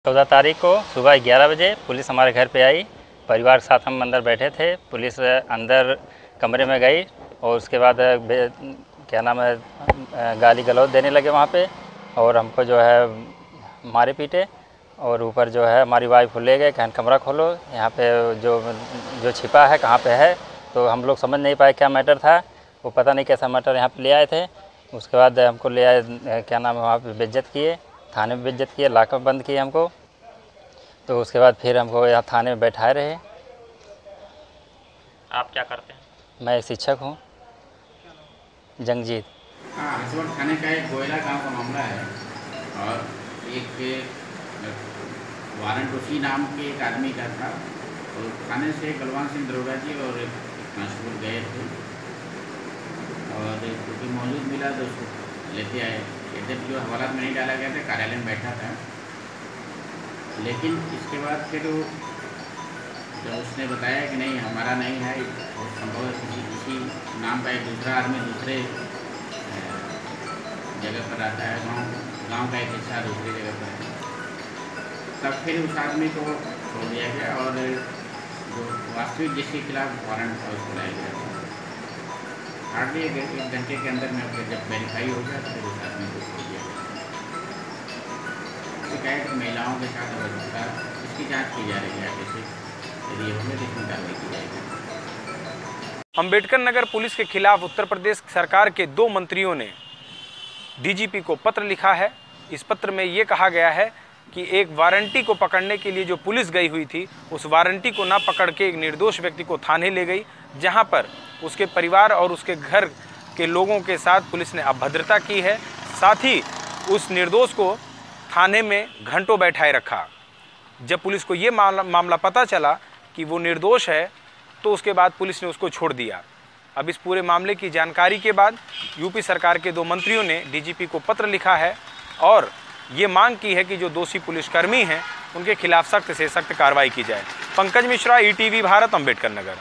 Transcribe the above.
14 तारीख को सुबह 11 बजे पुलिस हमारे घर पे आई। परिवार के साथ हम अंदर बैठे थे। पुलिस अंदर कमरे में गई और उसके बाद क्या नाम है गाली गलौज देने लगे वहाँ पे, और हमको जो है मारे पीटे। और ऊपर जो है हमारी वाइफ को ले गए, कहन कमरा खोलो, यहाँ पे जो छिपा है कहाँ पे है। तो हम लोग समझ नहीं पाए क्या मैटर था, वो पता नहीं कैसा मैटर यहाँ पे ले आए थे। उसके बाद हमको ले आए, क्या नाम है, वहाँ पे बेइज्जत किए, थाने में बेइज्जत किए, लॉकअप में बंद किए हमको। तो उसके बाद फिर हमको यहाँ थाने में बैठाए रहे। आप क्या करते हैं? मैं शिक्षक हूँ, जंगजीत। हाँ, हसवट थाने का एक गोयला गांव का मामला है और एक वारंट उसी नाम के एक आदमी का था। और थाने से बलवान सिंह दरोगा जी और एक कांस्टेबल गए थे और क्योंकि मौजूद मिला तो उसको लेते आए। इधर जो हवालात में नहीं डाला गया था, कार्यालय में बैठा था। लेकिन इसके बाद फिर जब उसने बताया कि नहीं हमारा नहीं है, बहुत संभव है किसी नाम का एक दूसरा आदमी दूसरे जगह पर रहता है, गांव का एक हिस्सा दूसरी जगह पर है, तब फिर उस आदमी को छोड़ दिया गया और जो वास्तविक जिसके खिलाफ वारंट था उसको लाया गया। हार्डली एक घंटे के अंदर में जब वेरीफाई हो गया तो फिर उस आदमी को छोड़ दिया गया। शिकायत महिलाओं के साथ अवस्था इसकी जाँच की जा रही है, जैसे यदि ये होंगे तो इसमें कार्रवाई की जाएगी। अंबेडकर नगर पुलिस के खिलाफ उत्तर प्रदेश सरकार के 2 मंत्रियों ने डीजीपी को पत्र लिखा है। इस पत्र में ये कहा गया है कि एक वारंटी को पकड़ने के लिए जो पुलिस गई हुई थी, उस वारंटी को ना पकड़ के एक निर्दोष व्यक्ति को थाने ले गई, जहां पर उसके परिवार और उसके घर के लोगों के साथ पुलिस ने अभद्रता की है। साथ ही उस निर्दोष को थाने में घंटों बैठाए रखा। जब पुलिस को ये मामला पता चला कि वो निर्दोष है, तो उसके बाद पुलिस ने उसको छोड़ दिया। अब इस पूरे मामले की जानकारी के बाद यूपी सरकार के 2 मंत्रियों ने डीजीपी को पत्र लिखा है और ये मांग की है कि जो दोषी पुलिसकर्मी हैं उनके खिलाफ सख्त से सख्त कार्रवाई की जाए। पंकज मिश्रा, ईटीवी भारत, अंबेडकर नगर।